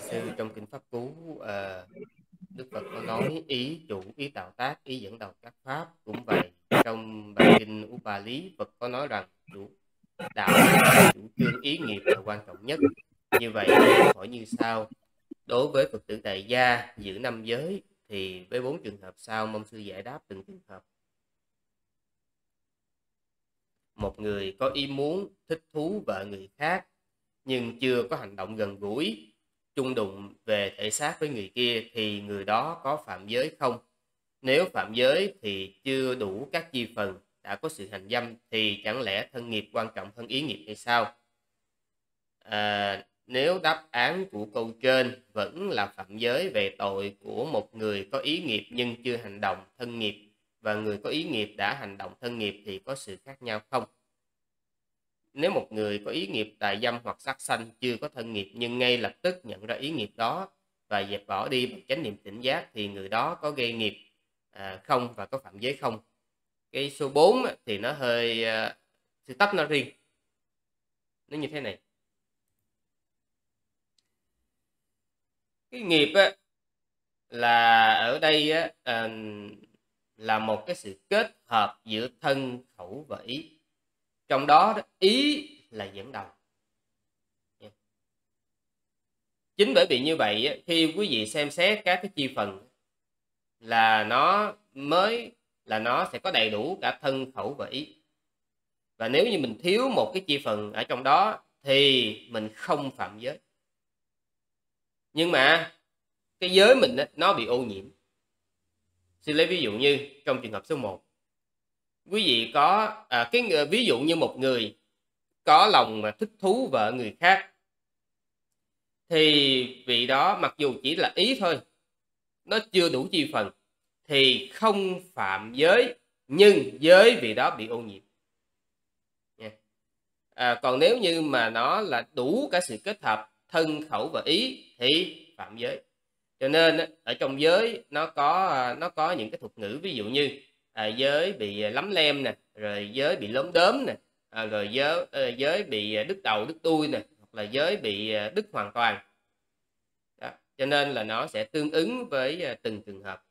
sư, trong kinh Pháp Cú, Đức Phật có nói ý chủ, ý tạo tác, ý dẫn đầu các pháp. Cũng vậy, trong bài kinh Upali, Phật có nói rằng đạo lý, chủ trương, ý nghiệp là quan trọng nhất. Như vậy thì câu hỏi như sau: đối với Phật tử tại gia giữ năm giới thì với 4 trường hợp sau, mong sư giải đáp từng trường hợp. Một người có ý muốn thích thú vợ người khác nhưng chưa có hành động gần gũi, chung đụng về thể xác với người kia thì người đó có phạm giới không? Nếu phạm giới thì chưa đủ các chi phần, đã có sự hành dâm, thì chẳng lẽ thân nghiệp quan trọng hơn ý nghiệp hay sao? Nếu đáp án của câu trên vẫn là phạm giới về tội của một người có ý nghiệp nhưng chưa hành động thân nghiệp, và người có ý nghiệp đã hành động thân nghiệp, thì có sự khác nhau không? Nếu một người có ý nghiệp tà dâm hoặc sát sanh chưa có thân nghiệp nhưng ngay lập tức nhận ra ý nghiệp đó và dẹp bỏ đi bằng chánh niệm tỉnh giác, thì người đó có gây nghiệp không và có phạm giới không? Cái số 4 thì nó hơi sự tách nó riêng, nó như thế này. Cái nghiệp là ở đây là một cái sự kết hợp giữa thân, khẩu và ý. Trong đó ý là dẫn đầu. Chính bởi vì như vậy, khi quý vị xem xét các cái chi phần là nó sẽ có đầy đủ cả thân, khẩu và ý. Và nếu như mình thiếu một cái chi phần ở trong đó thì mình không phạm giới. Nhưng mà cái giới mình nó bị ô nhiễm. Xin lấy ví dụ như trong trường hợp số 1. Quý vị có ví dụ như một người có lòng mà thích thú vợ người khác, thì vị đó mặc dù chỉ là ý thôi, nó chưa đủ chi phần, thì không phạm giới, nhưng giới vị đó bị ô nhiễm. Còn nếu như mà nó là đủ cả sự kết hợp thân, khẩu và ý thì phạm giới. Cho nên ở trong giới nó có những cái thuật ngữ, ví dụ như giới bị lấm lem nè, rồi giới bị lốm đốm nè, rồi giới bị đứt đầu đứt đuôi nè, hoặc là giới bị đứt hoàn toàn. Đó. Cho nên là nó sẽ tương ứng với từng trường hợp.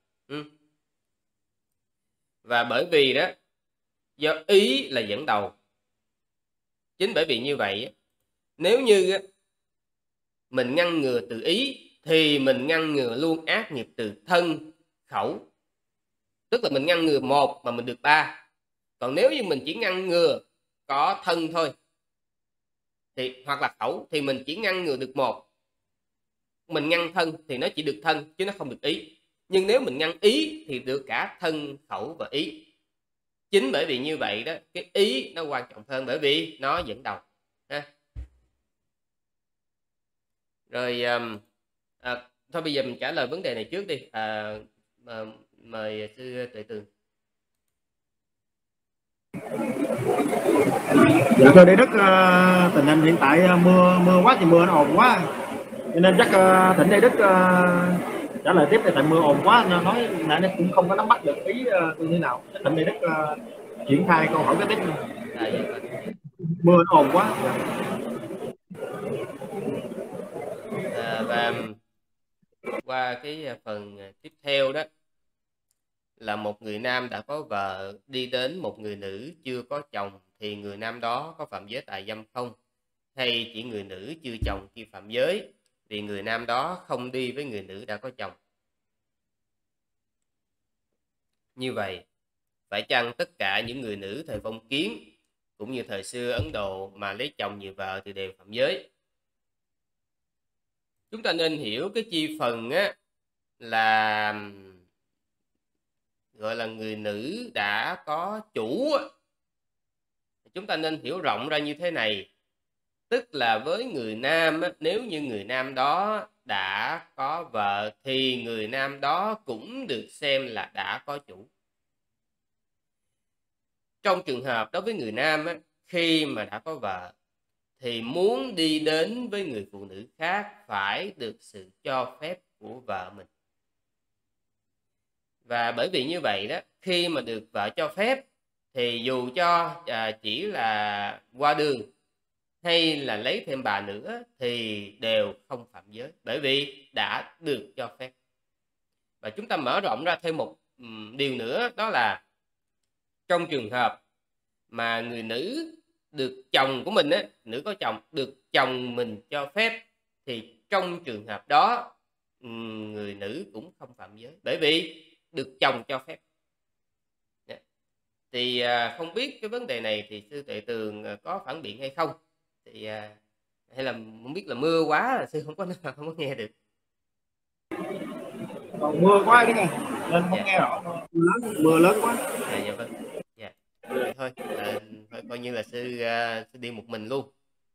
Và bởi vì đó, do ý là dẫn đầu, chính bởi vì như vậy, nếu như mình ngăn ngừa từ ý thì mình ngăn ngừa luôn ác nghiệp từ thân, khẩu. Tức là mình ngăn ngừa 1 mà mình được 3. Còn nếu như mình chỉ ngăn ngừa có thân thôi thì hoặc là khẩu thì mình chỉ ngăn ngừa được 1. Mình ngăn thân thì nó chỉ được thân chứ nó không được ý. Nhưng nếu mình ngăn ý thì được cả thân, khẩu và ý. Chính bởi vì như vậy đó, cái ý nó quan trọng hơn, bởi vì nó dẫn đầu ha. Rồi thôi bây giờ mình trả lời vấn đề này trước đi. Mời sư Tuệ Tường. Dạ thưa Đại Đức, tình hình hiện tại mưa quá thì mưa nó ồn quá, cho nên chắc thỉnh Đại Đức trả lời tiếp, tại mưa ồn quá nói nên cũng không có nắm bắt được ý như thế nào. Thỉnh Đại Đức triển khai câu hỏi kế tiếp. Mưa nó ồn quá. Và qua cái phần tiếp theo đó là một người nam đã có vợ đi đến một người nữ chưa có chồng, thì người nam đó có phạm giới tà dâm không? Hay chỉ người nữ chưa chồng khi phạm giới, vì người nam đó không đi với người nữ đã có chồng? Như vậy, phải chăng tất cả những người nữ thời phong kiến cũng như thời xưa Ấn Độ mà lấy chồng nhiều vợ thì đều phạm giới? Chúng ta nên hiểu cái chi phần là gọi là người nữ đã có chủ. Chúng ta nên hiểu rộng ra như thế này. Tức là với người nam, nếu như người nam đó đã có vợ thì người nam đó cũng được xem là đã có chủ. Trong trường hợp đối với người nam, khi mà đã có vợ thì muốn đi đến với người phụ nữ khác phải được sự cho phép của vợ mình. Và bởi vì như vậy đó, khi mà được vợ cho phép thì dù cho chỉ là qua đường hay là lấy thêm bà nữa thì đều không phạm giới, bởi vì đã được cho phép. Và chúng ta mở rộng ra thêm một điều nữa, đó là trong trường hợp mà người nữ được chồng của mình á, nữ có chồng được chồng mình cho phép, thì trong trường hợp đó người nữ cũng không phạm giới, bởi vì được chồng cho phép. Thì không biết cái vấn đề này thì sư Tuệ Tường có phản biện hay không, thì hay là không biết là mưa quá là sư không có nghe được. Còn mưa quá cái này nên không Dạ. nghe rõ, mưa lớn quá. Dạ vâng. Dạ. Vậy thôi, thôi coi như là sư đi một mình luôn.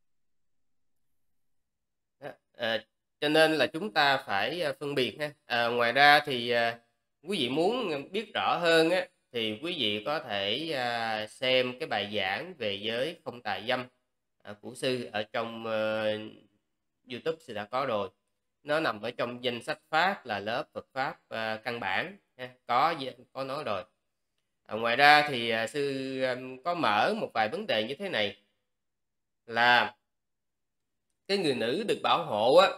Đó. Cho nên là chúng ta phải phân biệt ha. Ngoài ra thì quý vị muốn biết rõ hơn á, thì quý vị có thể xem cái bài giảng về giới không tà dâm của sư ở trong YouTube sư đã có rồi. Nó nằm ở trong danh sách Pháp là lớp Phật Pháp căn bản, có nói rồi. Ngoài ra thì sư có mở một vài vấn đề như thế này, là cái người nữ được bảo hộ á,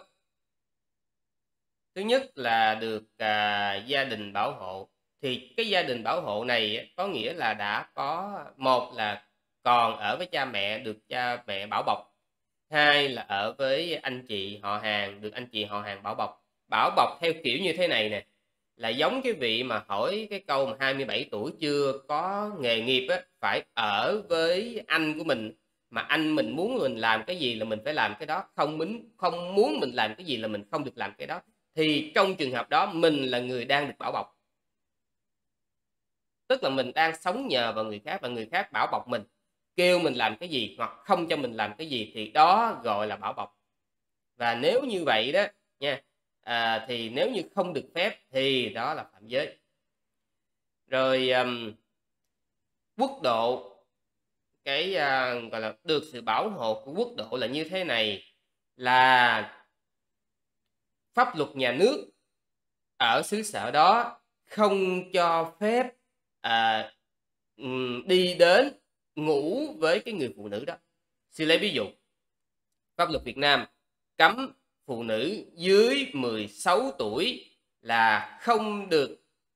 thứ nhất là được gia đình bảo hộ. Thì cái gia đình bảo hộ này có nghĩa là đã có, một là còn ở với cha mẹ, được cha mẹ bảo bọc; hai là ở với anh chị họ hàng, được anh chị họ hàng bảo bọc. Bảo bọc theo kiểu như thế này nè, là giống cái vị mà hỏi cái câu mà 27 tuổi chưa có nghề nghiệp á, phải ở với anh của mình, mà anh mình muốn mình làm cái gì là mình phải làm cái đó, không muốn mình làm cái gì là mình không được làm cái đó, thì trong trường hợp đó mình là người đang được bảo bọc. Tức là mình đang sống nhờ vào người khác và người khác bảo bọc mình, kêu mình làm cái gì hoặc không cho mình làm cái gì thì đó gọi là bảo bọc. Và nếu như vậy đó nha, thì nếu như không được phép thì đó là phạm giới. Rồi quốc độ, cái gọi là được sự bảo hộ của quốc độ là như thế này, là pháp luật nhà nước ở xứ sở đó không cho phép đi đến ngủ với cái người phụ nữ đó. Xin lấy ví dụ, pháp luật Việt Nam cấm phụ nữ dưới 16 tuổi là không được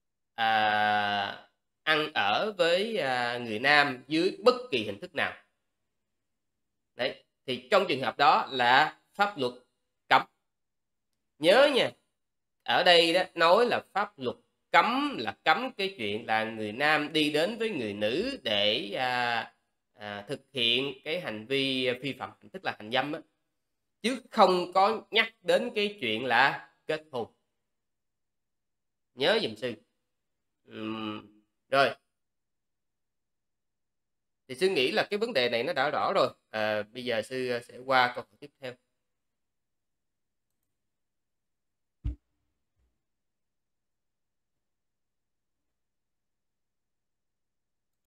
ăn ở với người nam dưới bất kỳ hình thức nào. Đấy, thì trong trường hợp đó là pháp luật cấm. Nhớ nha, ở đây đó nói là pháp luật cấm, là cấm cái chuyện là người nam đi đến với người nữ để thực hiện cái hành vi phi phạm, tức là hành dâm á, chứ không có nhắc đến cái chuyện là kết hôn. Nhớ giùm sư. Rồi thì sư nghĩ là cái vấn đề này nó đã rõ rồi. Bây giờ sư sẽ qua câu hỏi tiếp theo.